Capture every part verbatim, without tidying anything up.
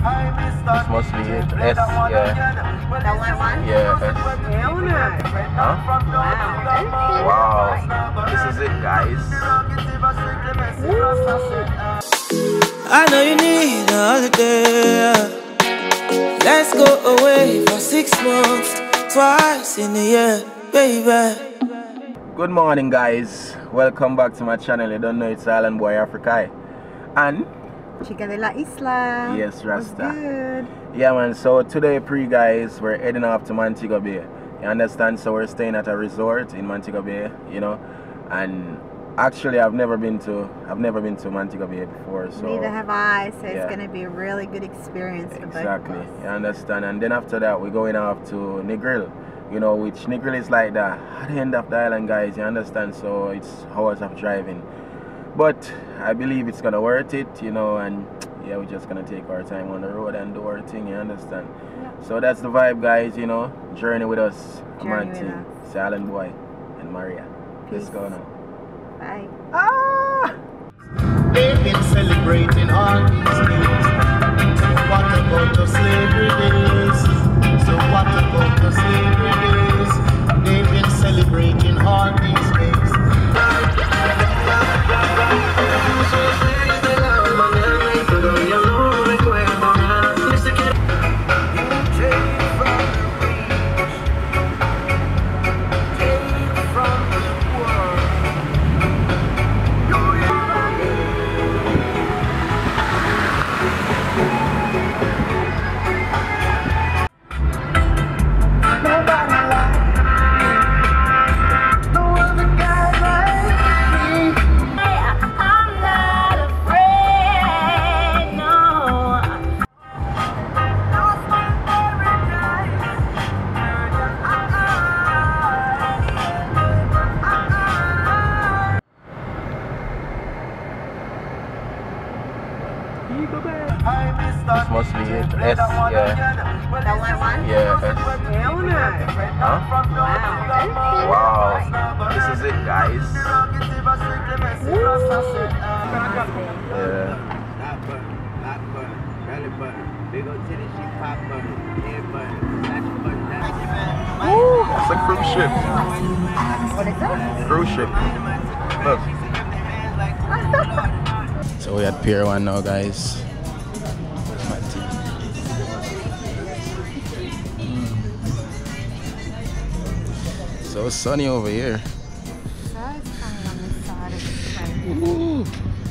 This must be it. S, yeah. The white one? Yeah, S. Hell no. Huh? Wow. Wow. This is it, guys. I know you need a holiday. Let's go away for six months, twice in a year, baby. Good morning, guys. Welcome back to my channel. You don't know it's Island Boy Africa. And Chica de la Isla. yes, Rasta. Good. Yeah, man. So today, pre guys, we're heading off to Montego Bay. You understand? So we're staying at a resort in Montego Bay, you know. And actually, I've never been to I've never been to Montego Bay before. So neither have I. So yeah. It's going to be a really good experience for exactly. both of us. You understand? And then after that, we're going off to Negril. You know, which Negril is like the at the end of the island, guys. You understand? So it's hours of driving. But I believe it's gonna worth it, you know, and yeah, we're just gonna take our time on the road and do our thing, you understand? Yeah. So that's the vibe, guys, you know. Journey with us, Monty, Island Boy, and Maria. Peace. Let's go now. Bye. Ah! They've been celebrating all these days. What about the slavery days? So what about the slavery days? They've been celebrating all these days. This must be it. S, yeah. The white one? Yeah, S. Hell no. Huh? Wow. Wow. This is it, guys. Yeah. Woo, that's a cruise ship. What is that? Cruise ship. Look. So we at Pier one now, guys. So sunny over here. Sun's coming on this side of the train. Ooh.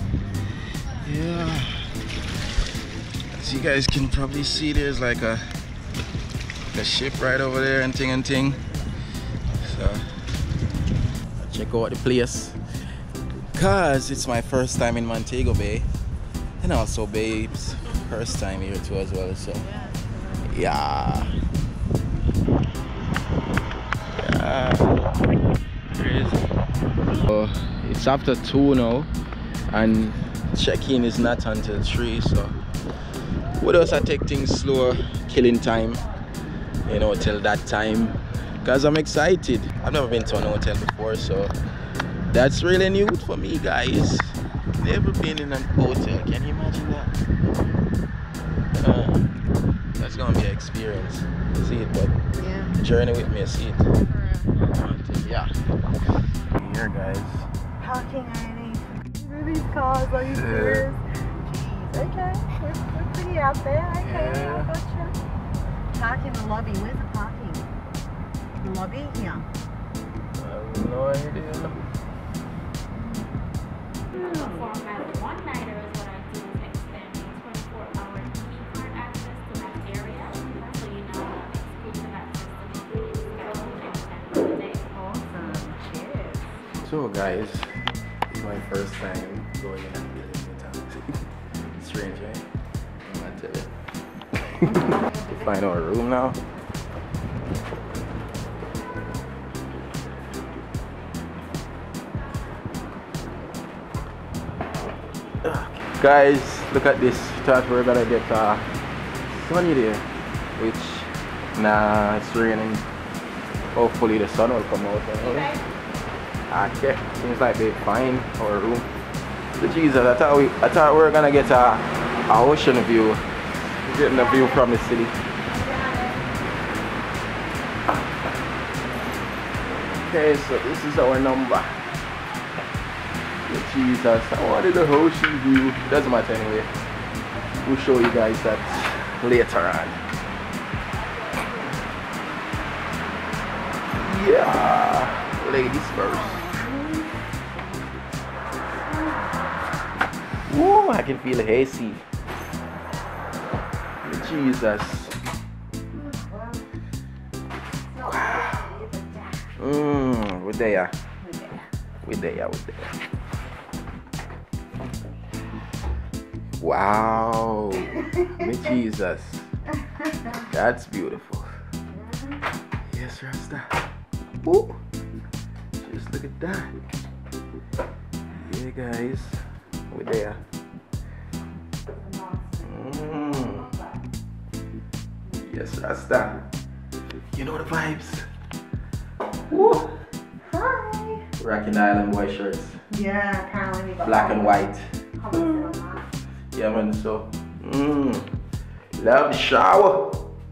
Yeah. As you guys can probably see, there's like a, a ship right over there and thing and thing. So check out the place. Cause it's my first time in Montego Bay. And also Babe's first time here too as well. So yeah. Crazy. So it's after two now, and check-in is not until three. So what else? I take things slower, killing time, you know, till that time. Cause I'm excited. I've never been to an hotel before, so that's really new for me, guys. Never been in an hotel. Can you imagine that? Uh, that's gonna be an experience. See it, but yeah. Journey with me, see it. Yeah. Here, guys. Parking only. Look at these cars, are you serious? Jeez, okay. We're, we're pretty out there. Okay, Yeah. I gotcha. Park in the lobby. Where's the parking? The lobby here. I have no idea. Format one nighter is what I do is extend twenty-four hour key card access to that area. So you know exclusive access to the schedule for the day. Awesome. Cheers. So, guys, it's my first time going in and building the taxi. Strange, eh? I tell you. To find our room now. Guys, look at this. Thought we we're gonna get uh, sunny day, which nah, it's raining. Hopefully the sun will come out. Anyway. Okay, seems like they find our room. But Jesus, I thought we, I thought we were gonna get a, a ocean view. Getting a view from the city. Okay, so this is our number. Jesus, I wanted the ocean view. It doesn't matter anyway. We'll show you guys that later on. Yeah, ladies first. Woo, I can feel hazy. Jesus. Mmm, we're there. We're there, we're there. Wow. Me Jesus. That's beautiful. Yes, Rasta. Woo. Just look at that. Yeah, guys. We're there. Mm. Yes, Rasta. You know the vibes. Woo. Hi. Rocking Island white shirts. Yeah, apparently. Black and white. Commented on that. Yeah, man, so. Mmm. Love the shower.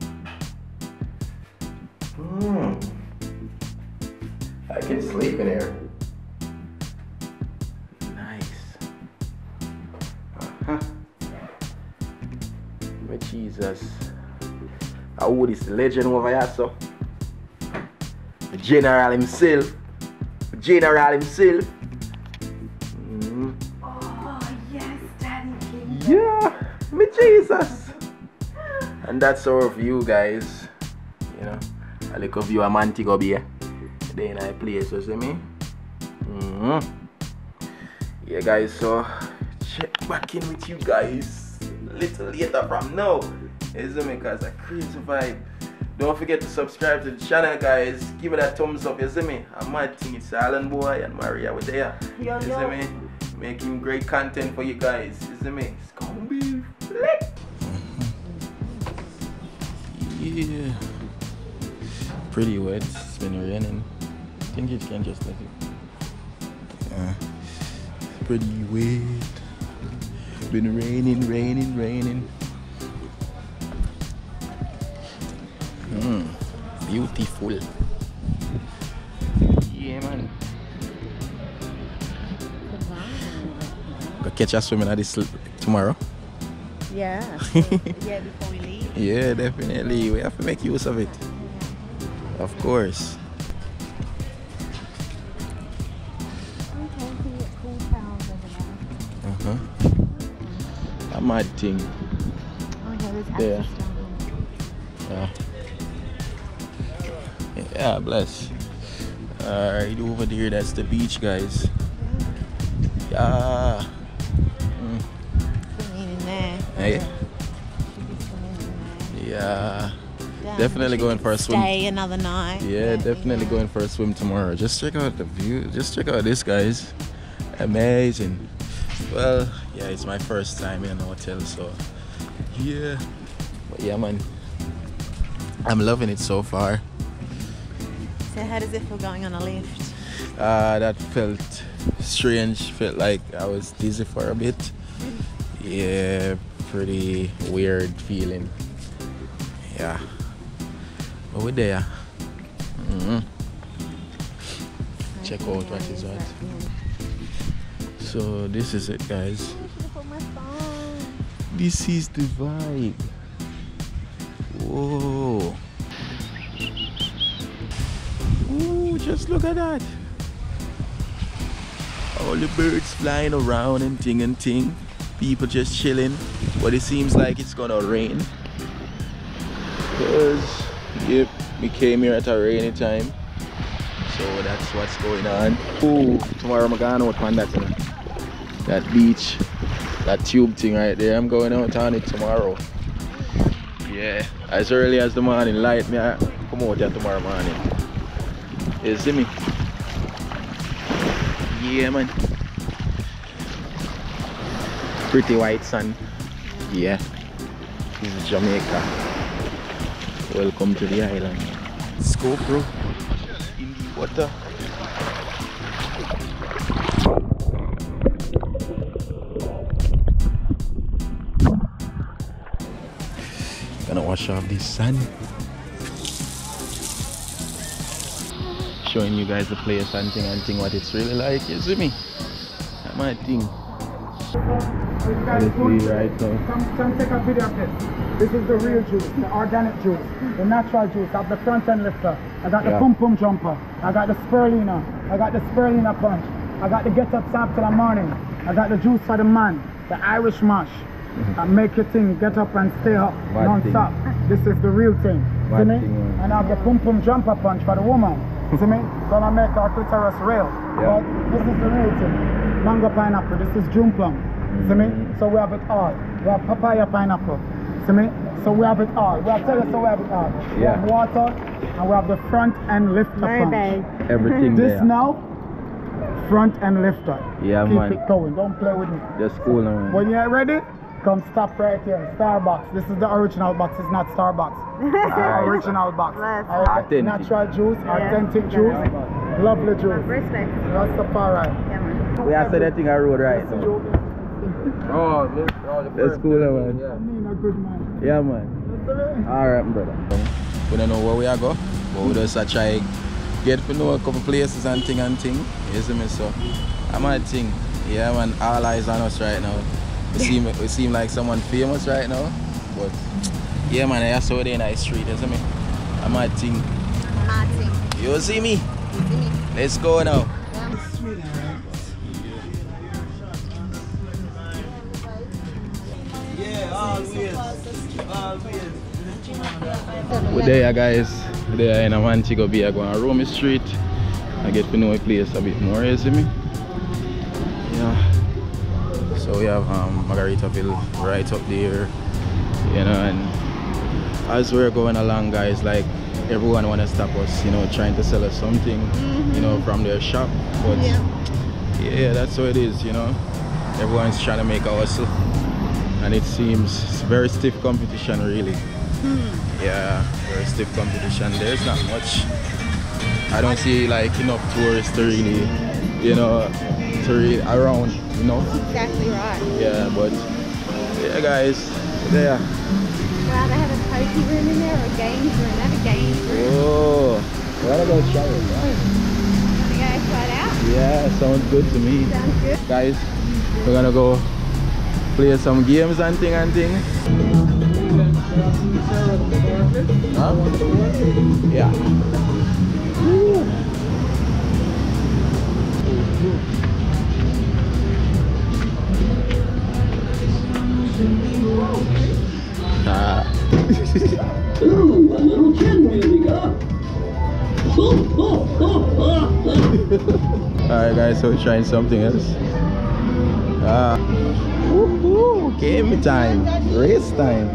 Mmm. I can sleep in here. Nice. Uh-huh. My Jesus. How old is the legend over here, so? The general himself. The general himself. Mm. Oh, yes, Daddy King. Yeah, me Jesus. And that's our view, guys. You know, a little view of Montego Bay. Then I place, you see me? Mm-hmm. Yeah, guys, so check back in with you guys a little later from now. You see me? Because a crazy vibe. Don't forget to subscribe to the channel, guys. Give it a thumbs up, you see me? I might think it's Alan Boy and Maria were there. Yo, you yo. see me? Making great content for you guys. You see me? It's gonna be lit. Yeah. Pretty wet. It's been raining. I think you can just let it. Yeah. Pretty wet. Been raining, raining, raining. Mm, beautiful. Yeah, man. Go catch us swimming at this tomorrow. Yeah. Yeah, before we leave. Yeah, definitely. We have to make use of it. Of course. Okay, so you get cool towels over there. Uh-huh. A mad thing. Oh, yeah, there's Yeah. access down Yeah. Yeah, bless. Alright, over there, that's the beach, guys. Yeah. Mm. Swimming in there. Hey. Yeah. Definitely going for a swim. Stay another night. Yeah, definitely yeah. going for a swim tomorrow. Just check out the view. Just check out this, guys. Amazing. Well, yeah, it's my first time in a hotel, so yeah. But yeah, man, I'm loving it so far. So how does it feel going on a lift? Uh, that felt strange. Felt like I was dizzy for a bit. Yeah, pretty weird feeling. Yeah. But we're there. Mm-hmm. Check out what is what. So this is it, guys. This is the vibe. Whoa. Ooh, just look at that. All the birds flying around and ting and ting. People just chilling. But it seems like it's gonna rain. Because, yep, we came here at a rainy time. So that's what's going on. Ooh, tomorrow I'm going out on that, you know, that beach, that tube thing right there. I'm going out on it tomorrow. Yeah, as early as the morning light, me I come out there tomorrow morning. You see me? Yeah, man. Pretty white sun. Yeah. This is Jamaica. Welcome to the island. Let's go, bro. In the water. Gonna wash off this sand. Showing you guys the place and thing and thing what it's really like, you see me? That's my thing. Let's see right now. Come, come take a video of this. This is the real juice, the organic juice, the natural juice. I have the front end lifter. I got the Yeah. pum pum jumper. I got the spirulina. I got the spirulina punch. I got the get up start till the morning. I got the juice for the man, the Irish mash. Mm-hmm. And make your thing, get up and stay up, Bad non-stop. This is the real thing. Bad See me? thing, man. And I have the pum pum jumper punch for the woman. See me? Gonna make our clitoris real. Yeah. But this is the real thing. Mango pineapple, this is June plum. See me? So we have it all. We have papaya pineapple. See me? So we have it all. We have tell you so we have it all. We Yeah. have water and we have the front end lifter My punch. bad. Everything This there. now, front end lifter. Yeah, Keep man. it going. Don't play with me. Just cool now, man. When you're ready, come stop right here. Starbucks. This is the original box. It's not Starbucks. It's the Alright. original box. Bless. Alright. Authentic. Natural juice, Yeah. authentic Yeah. juice, lovely juice. Respect. Rastafari. Yeah, man. We have said that thing I rode right now. You- Oh, this, oh that's cool, man. I mean a good man. Yeah, man. Alright, brother. We don't know where we are go, but we just uh, try get to know a couple places and thing and thing. You see me? So, I'm a thing. Yeah, man. All eyes on us right now. We seem we seem like someone famous right now, but yeah, man. I saw it in the street. You see me? I'm a thing. Martin. You see me? You see me? Let's go now. We're there, guys. We're there in Montego Bay. I go on Rome Street. I get to know a place a bit more, you see me? Yeah. So we have um, Margaritaville right up there, you know, and as we're going along, guys, like everyone wanna stop us, you know, trying to sell us something, mm-hmm. you know, from their shop. But yeah. yeah, that's how it is, you know. Everyone's trying to make a hustle, and it seems it's very stiff competition, really. Hmm. Yeah, very stiff competition. There's not much. I don't see like enough tourists to really, you know, to really around, you know. Exactly right. Yeah, but yeah, guys, there. Wow, they have a poker room in there or a games room. They have a games room. Oh, what about shower? Want to go flat out? Yeah, sounds good to me. Sounds good. Guys, we're gonna go play some games and thing and thing. Huh? Yeah. Ah. Ooh, a little kid music, huh? Alright guys, so we're trying something else. Ah. Woohoo! Game time. Race time.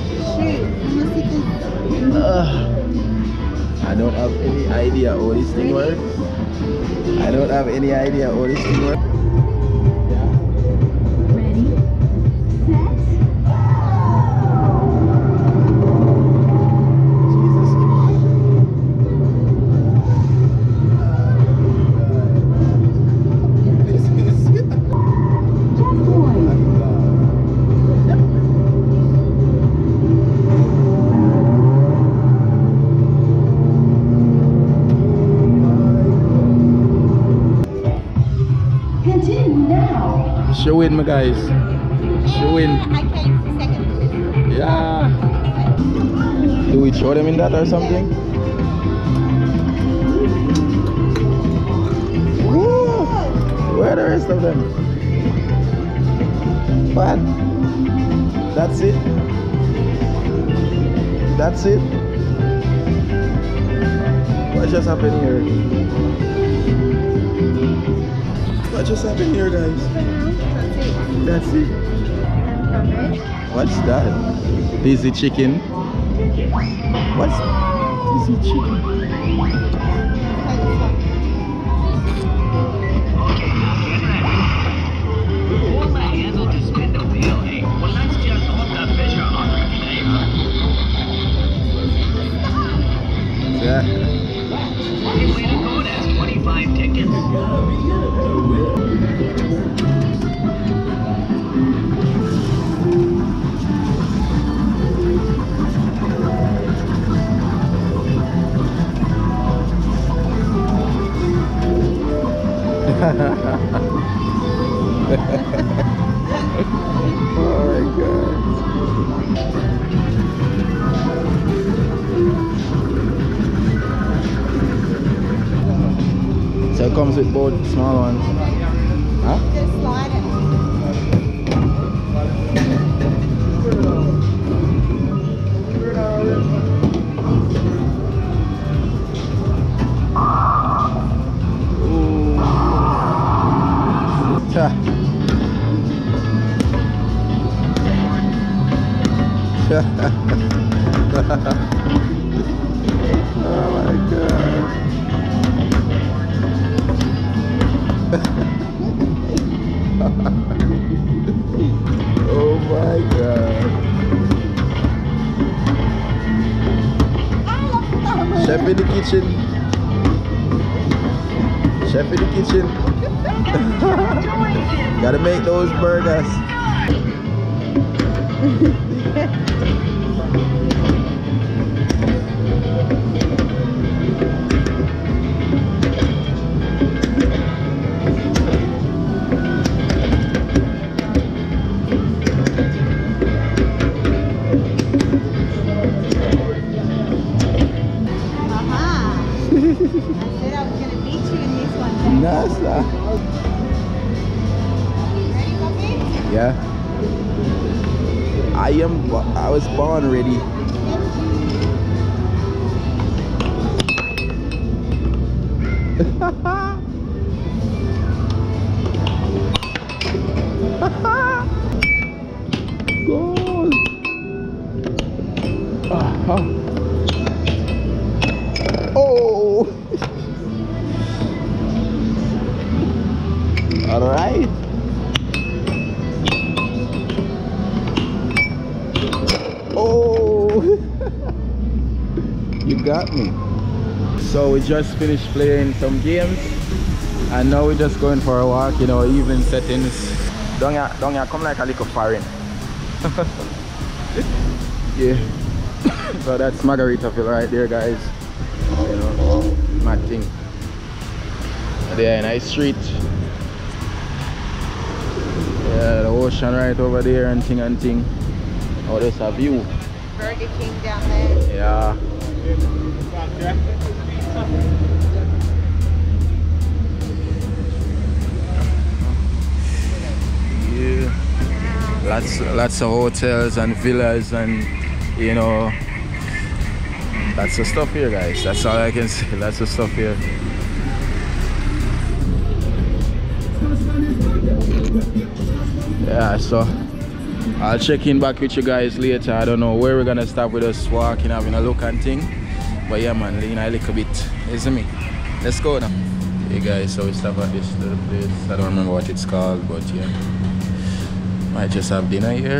Uh, I don't have any idea how this thing works. I don't have any idea how this thing works. Show in, my guys. Show in. I came second. Yeah. Do we show them in that or something? Woo! Where are the rest of them? What? That's it? That's it? What just happened here? What just happened here, guys? That's it. What's that? Dizzy chicken. What's dizzy chicken? Yeah. Way to go, that's twenty-five tickets. Oh my god. So it comes with both small ones. Huh? Just slide it. Ha. Oh my god. Oh my god. Chef in the kitchen. Chef in the kitchen. Gotta make those burgers. Nasa. Yeah. I am. I was born ready. Goal. Uh-huh. Oh. All right. Oh, you got me. So we just finished playing some games, and now we're just going for a walk. You know, evening settings. Don't ya, don't ya come like a little foreign. Yeah. So that's Margaritaville right there, guys. You know, mad thing. There, nice street. Yeah, the ocean right over there and thing and thing. Oh, there's a view. Burger King down there. Yeah. Yeah. Lots, lots of hotels and villas and, you know, lots of stuff here, guys. That's all I can say. Lots of stuff here. Yeah, so I'll check in back with you guys later. I don't know where we're gonna stop with us walking, having a look and thing. But yeah, man, lean a little bit. Isn't me? Let's go now. Hey guys, so we stop at this little place. I don't remember what it's called, but yeah. Might just have dinner here.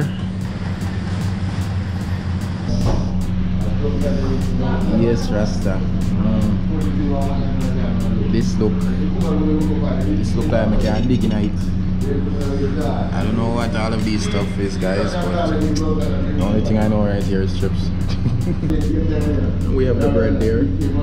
Yes, Rasta. Mm. This look. This look like I can't dig in it. I don't know what all of these stuff is, guys, but the only thing I know right here is chips. We have the bread there.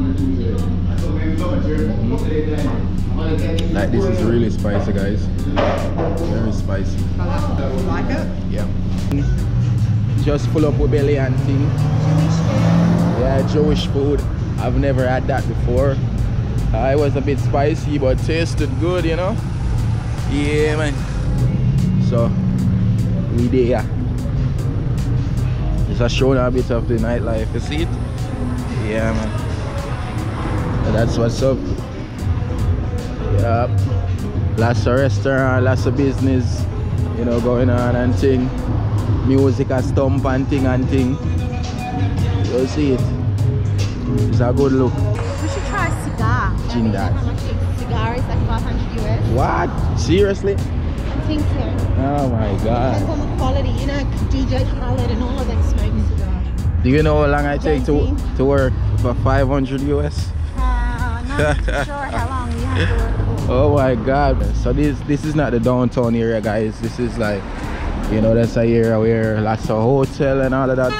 Mm-hmm. Like, this is really spicy, guys. Very spicy. Like it? Yeah. Just full up with belly and thing. Yeah, Jewish food. I've never had that before. Uh, it was a bit spicy, but tasted good, you know. Yeah, man. So we there. Just a showing a bit of the nightlife. You see it? Yeah, man. So that's what's up. Yeah. Lots of restaurant, lots of business, you know, going on and thing. Music a stomp and thing and thing. You see it? It's a good look. We should try a cigar. Gin that. How much a cigar is like five hundred U S? What? Seriously? I think so. Oh my god. Depends on the quality. You know, D J Khaled and all of them smoke cigars. Do you know how long I take to, to work for five hundred U S? Uh, not sure how long we have to work for. Oh my god. So this this is not the downtown area, guys. This is like, you know, that's a area where lots of hotel and all of that.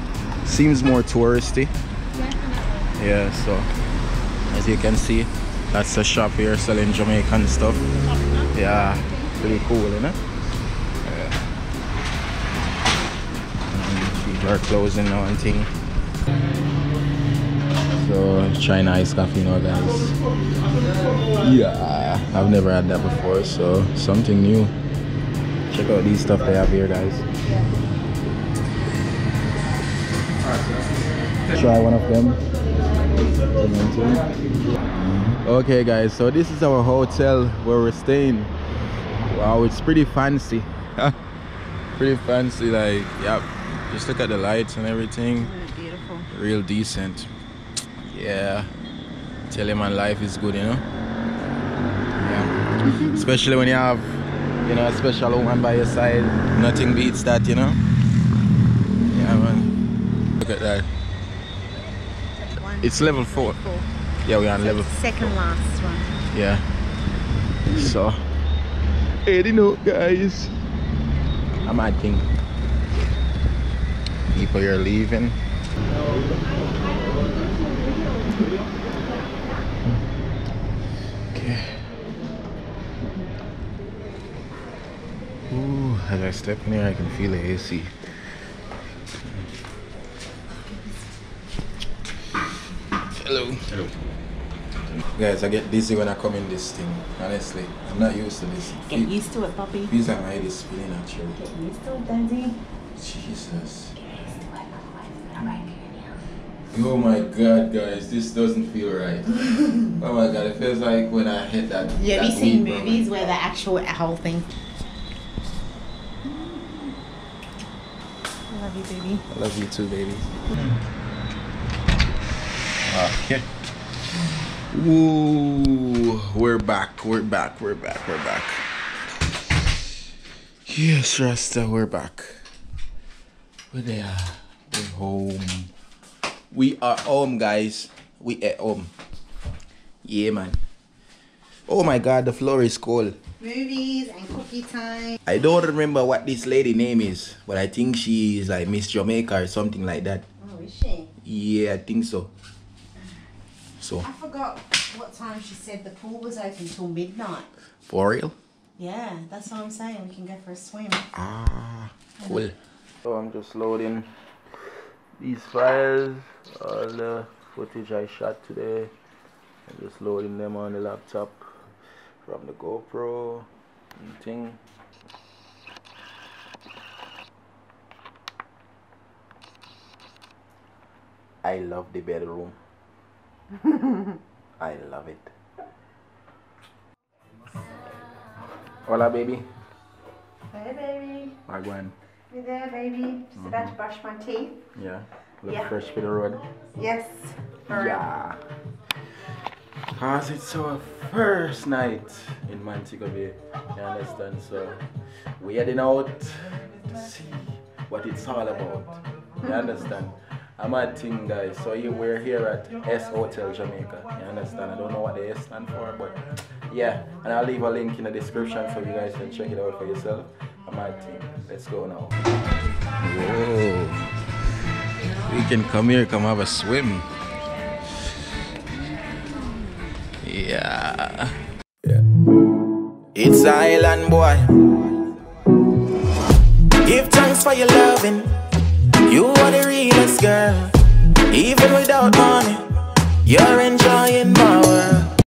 Seems more touristy. Definitely. Yeah, so as you can see, That's a shop here selling Jamaican stuff. Yeah, pretty cool, you know? Yeah. People are closing now and thing. So, China iced coffee now, guys. Yeah, I've never had that before, so something new. Check out these stuff they have here, guys. Try one of them. Okay, guys, so this is our hotel where we're staying. Wow, it's pretty fancy. Pretty fancy, like, yep. Just look at the lights and everything. Beautiful. Real decent. Yeah. Tell you, man, life is good, you know? Yeah. Especially when you have, you know, a special woman by your side. Nothing beats that, you know? Yeah, man. Look at that. One, It's level four. four. Yeah, we're on So level second last one. Yeah. So, heading out, guys. I might think people are leaving. Okay. Ooh, as I step in here, I can feel the A C. Hello. Hello. Guys, I get dizzy when I come in this thing. Honestly, I'm not used to this. Get used to it, Bobby. Feels like my head is spinning actually. Get used to it, Daddy. Jesus. Oh my God, guys, this doesn't feel right. Oh my God, it feels like when I hit that. Yeah, that have you seen weed, movies bro. where the actual whole thing? I love you, baby. I love you too, baby. Okay. Ooh, we're back, we're back, we're back, we're back. Yes, Rasta, we're back. We're there. We're home. We are home, guys. We at home. Yeah, man. Oh my God, the floor is cold. Movies and cookie time. I don't remember what this lady name is, but I think she is like Miss Jamaica or something like that. Oh, is she? Yeah, I think so. So, I forgot what time she said the pool was open till midnight. for real? Yeah, that's what I'm saying. We can go for a swim. Ah, cool. So I'm just loading these files, all the footage I shot today. I'm just loading them on the laptop from the GoPro and thing. I love the bedroom. I love it. Hola, baby. Hey, baby. Wagwan. You there, baby? Just about to brush my teeth. Yeah. Look Yeah. fresh for the road. Yes. For Yeah. Cause it's our first night in Montego Bay. You understand? So we're heading out to see what it's all about. You understand? I'm a thing, guys. So you, we're here at S Hotel Jamaica. You understand? I don't know what the S stand for, but yeah. And I'll leave a link in the description so you guys can check it out for yourself. I'm a thing. Let's go now. Whoa. We can come here, come have a swim. Yeah. Yeah. It's Island Boy. Give thanks for your loving. You are the realest girl. Even without money, you're enjoying my world.